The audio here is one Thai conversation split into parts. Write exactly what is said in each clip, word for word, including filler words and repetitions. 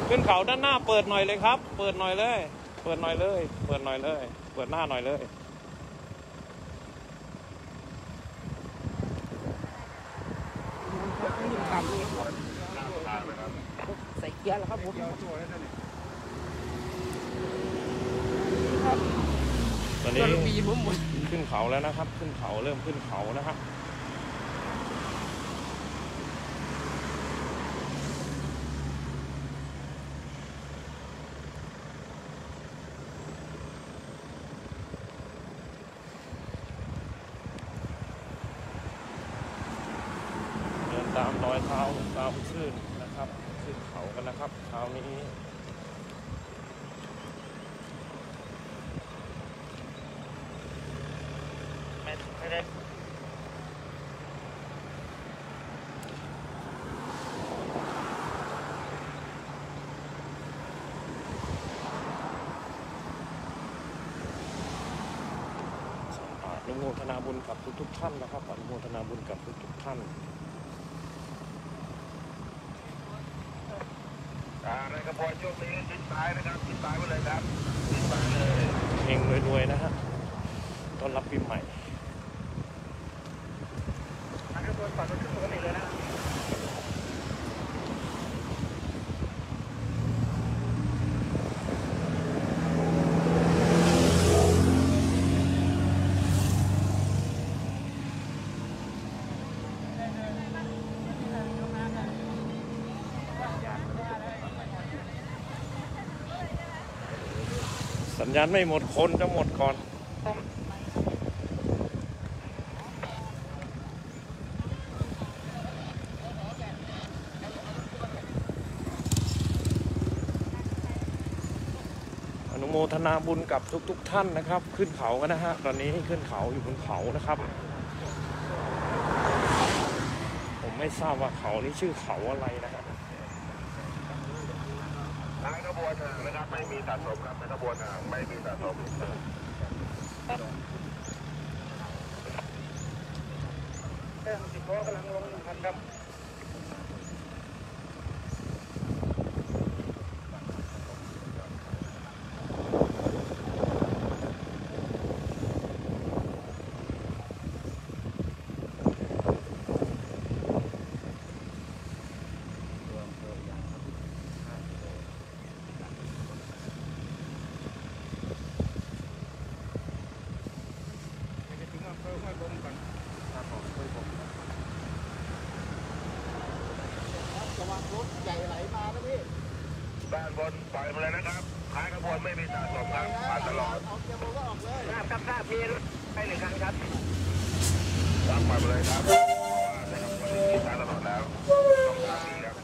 ขึ้นเขาด้านหน้าเปิดหน่อยเลยครับเปิดหน่อยเลยเปิดหน่อยเลยเปิดหน่อยเลยเปิดหน้าหน่อยเลยใส่เกียร์แล้วครับผมตอนนี้ขึ้นเขาแล้วนะครับขึ้นเขาเริ่มขึ้นเขานะครับเดินตามรอยเท้าตามคลื่นนะครับขึ้นเขากันนะครับเช้านี้ไม่ได้อนุโมทนาบุญกับทุกๆท่านนะครับอนุโมทนาบุญกับทุกๆท่านในกระบวนช่วงนี้ติดตายนะครับติดตายไปเลยครับติดตายเลยเฮงรวยๆนะฮะต้อนรับปีใหม่กระบวนฝั่งนู้นขึ้นปกติเลยนะสัญญาณไม่หมดคนจะหมดก่อนอนุโมทนาบุญกับทุกๆท่านนะครับขึ้นเขากันนะฮะตอนนี้ขึ้นเขาอยู่บนเขานะครับผมไม่ทราบว่าเขานี้ชื่อเขาอะไรนะครับในกระบวนนะครับไม่มีสะสมครับในกระบวนไม่มีสะสมเครื่องสิบล้อกำลังลงหนึ่งคันครับรถใหญ่ไหลมานะพี่ด้านบนปล่อยมาเลยนะครับท้ายกระบวนไม่มีสะสมครับผ่านตลอดเอาเกียร์โบก็ออกเลยครับครับครับพี่ไปหนึ่งครั้งครับรับมาเลยครับในกระบวนมีทางตลอดแล้วต้องการดีครับ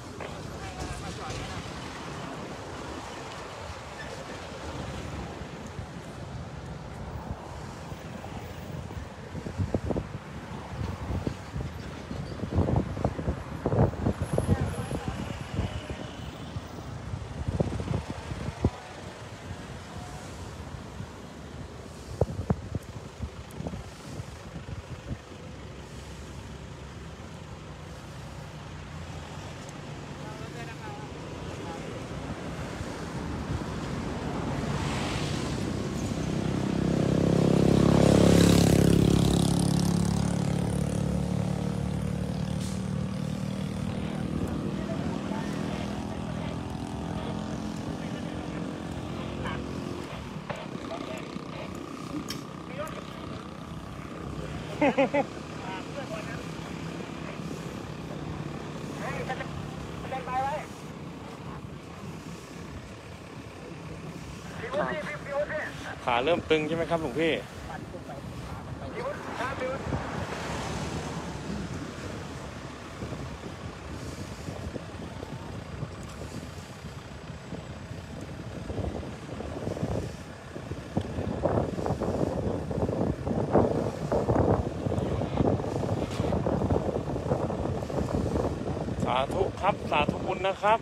ขาเริ่มตึงใช่ไหมครับหลวงพี่สาธุครับสาธุบุญนะครับ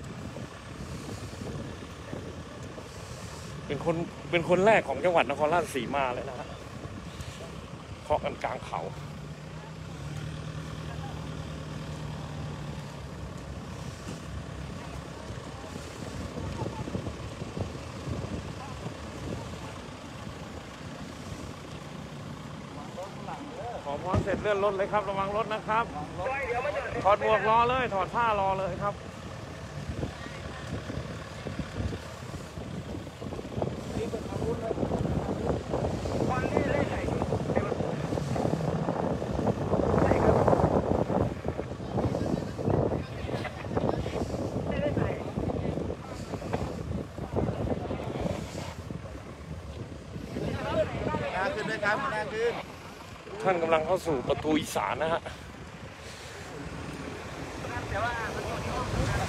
เป็นคนเป็นคนแรกของจังหวัดนครราชสีมาเลยนะฮะเคาะกันกลางเขาเสร็จเลื่อนรถเลยครับระวังรถนะครับด้วยเดี๋ยวมาจอดถอดหมวกรอเลยถอดผ้ารอเลยครับวันนี้เล่นไหนเล่นไหนนาขึ้นด้วยครับนาขึ้นท่านกำลังเข้าสู่ประตูอีสานนะฮะแต่ว่ามันอยู่ที่ห้อง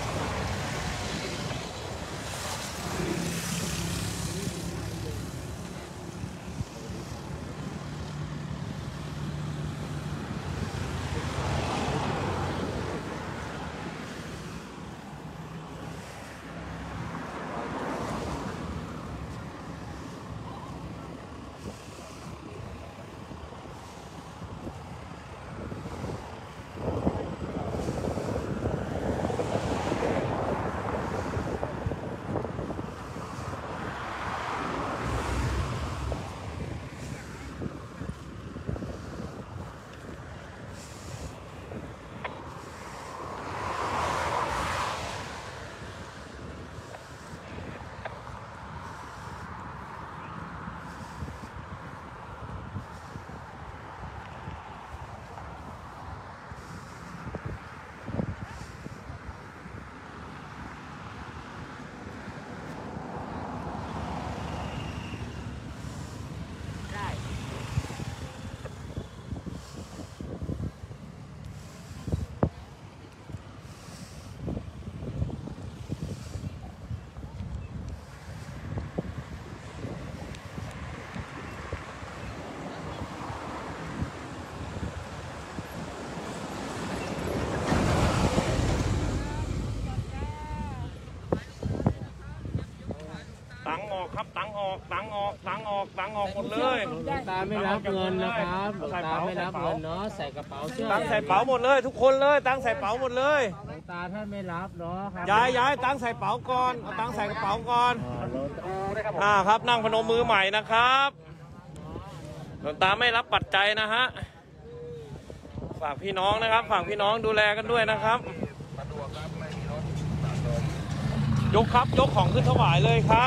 ตังค์ออกครับตังค์ออกตังค์ออกตังค์ออกตังค์ออกหมดเลยหลวงตาไม่รับเงินนะครับหลวงตาไม่รับเงินเนาะใส่กระเป๋าเสื้อตังค์ใส่เป๋าหมดเลยทุกคนเลยตังค์ใส่เป๋าหมดเลยหลวงตาท่านไม่รับเนาะครับย้ายย้ายตังค์ใส่เป๋าก่อนเอาตังค์ใส่กระเป๋าก่อนอ่าหลวงตาดูนะครับผมอ่าครับนั่งพนมมือใหม่นะครับหลวงตาไม่รับปัจจัยนะฮะฝากพี่น้องนะครับฝากพี่น้องดูแลกันด้วยนะครับสะดวกครับไม่มีรถสะสมยกครับยกของขึ้นถวายเลยครับ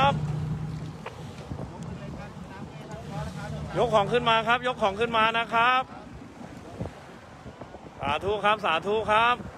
ยกของขึ้นมาครับ ยกของขึ้นมานะครับสาธุครับสาธุครับ